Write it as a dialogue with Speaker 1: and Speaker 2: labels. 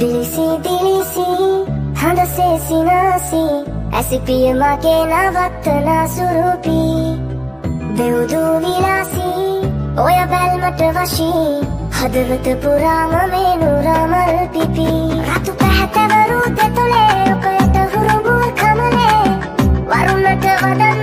Speaker 1: දිලිසි දිලිසි හඳසේ සිනාසි ඇසිපිය මගේ නවත්තන සුරුපි දෙව්දු විලාසි ඔය බැල්මට වශී හදවත පුරාම මේ නුරමල් පිපි රතු පැහැතවරු දෙතුලේ ඔකයට හුරුබුල් කමලේ වරුණට වදන්